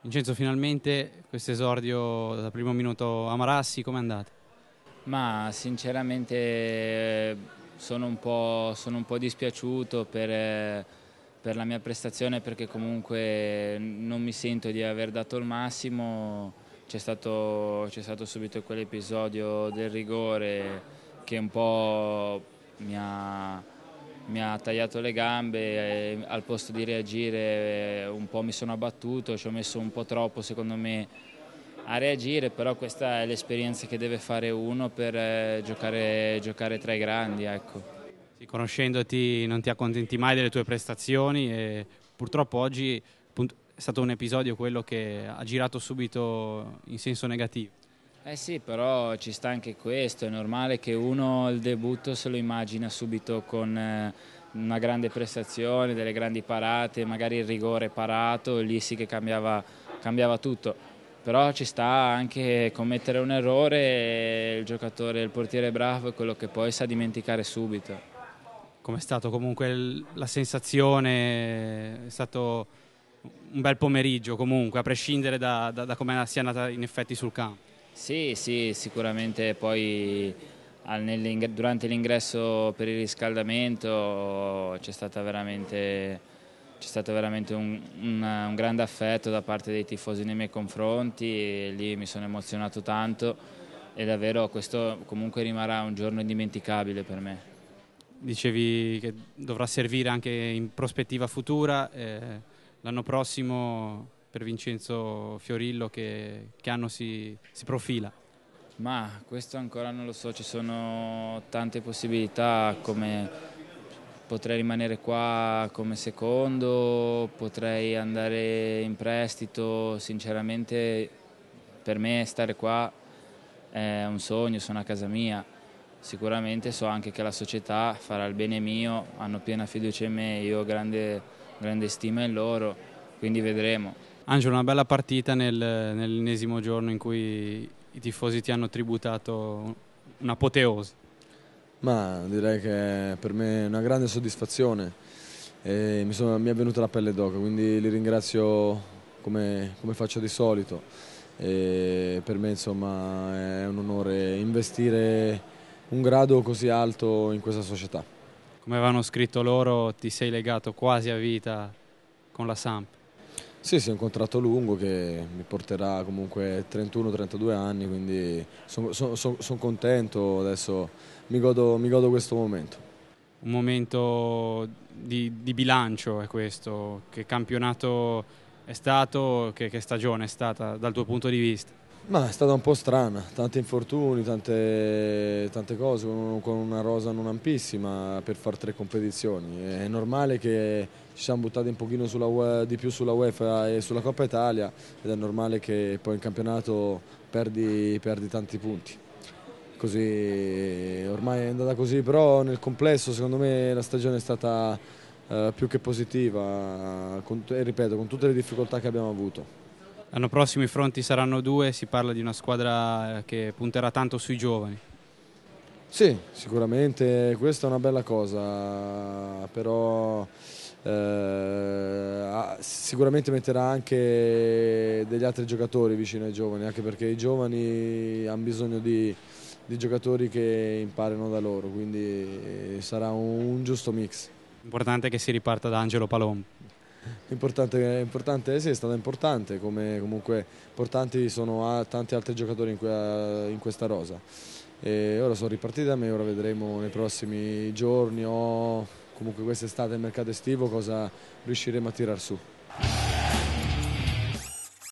Vincenzo, finalmente questo esordio dal primo minuto a Marassi, com'è andata? Ma sinceramente sono un po' dispiaciuto per la mia prestazione, perché comunque non mi sento di aver dato il massimo. C'è stato subito quell'episodio del rigore che un po' mi ha tagliato le gambe e al posto di reagire un po' mi sono abbattuto, ci ho messo un po' troppo secondo me a reagire, però questa è l'esperienza che deve fare uno per giocare tra i grandi, ecco. Sì, conoscendoti non ti accontenti mai delle tue prestazioni e purtroppo oggi appunto, è stato un episodio quello che ha girato subito in senso negativo. Eh sì, però ci sta anche questo, è normale che uno il debutto se lo immagina subito con una grande prestazione, delle grandi parate, magari il rigore parato, lì sì che cambiava tutto. Però ci sta anche commettere un errore e il portiere bravo è quello che poi sa dimenticare subito. Com'è stato comunque la sensazione? È stato un bel pomeriggio comunque, a prescindere da come sia andata in effetti sul campo. Sì, sì, sicuramente poi durante l'ingresso per il riscaldamento c'è stato veramente un grande affetto da parte dei tifosi nei miei confronti e lì mi sono emozionato tanto e davvero questo comunque rimarrà un giorno indimenticabile per me. Dicevi che dovrà servire anche in prospettiva futura, l'anno prossimo per Vincenzo Fiorillo che anno si profila? Ma questo ancora non lo so, ci sono tante possibilità, come potrei rimanere qua come secondo, potrei andare in prestito, sinceramente per me stare qua è un sogno, sono a casa mia. Sicuramente so anche che la società farà il bene mio, hanno piena fiducia in me, io ho grande stima in loro, quindi vedremo. Angelo, una bella partita nell'ennesimo giorno in cui i tifosi ti hanno tributato un'apoteosi. Ma direi che per me è una grande soddisfazione e mi è venuta la pelle d'oca, quindi li ringrazio come faccio di solito. E per me insomma è un onore investire un grado così alto in questa società. Come avevano scritto loro, ti sei legato quasi a vita con la Samp. Sì, sì, è un contratto lungo che mi porterà comunque 31-32 anni, quindi sono contento, adesso mi godo questo momento. Un momento di bilancio è questo, che campionato è stato, che stagione è stata dal tuo punto di vista? Ma è stata un po' strana, tanti infortuni, tante cose, con una rosa non ampissima per fare 3 competizioni. È normale che ci siamo buttati un pochino di più sulla UEFA e sulla Coppa Italia ed è normale che poi in campionato perdi tanti punti. Così, ormai è andata così, però nel complesso secondo me la stagione è stata più che positiva, e ripeto, con tutte le difficoltà che abbiamo avuto. L'anno prossimo i fronti saranno due, si parla di una squadra che punterà tanto sui giovani. Sì, sicuramente questa è una bella cosa, però sicuramente metterà anche degli altri giocatori vicino ai giovani, anche perché i giovani hanno bisogno di giocatori che imparino da loro, quindi sarà un giusto mix. L'importante è che si riparta da Angelo Palombo. Importante, sì, è stata importante, come comunque importanti sono tanti altri giocatori in questa rosa. E ora sono ripartiti da me, ora vedremo nei prossimi giorni o comunque quest'estate nel mercato estivo cosa riusciremo a tirar su.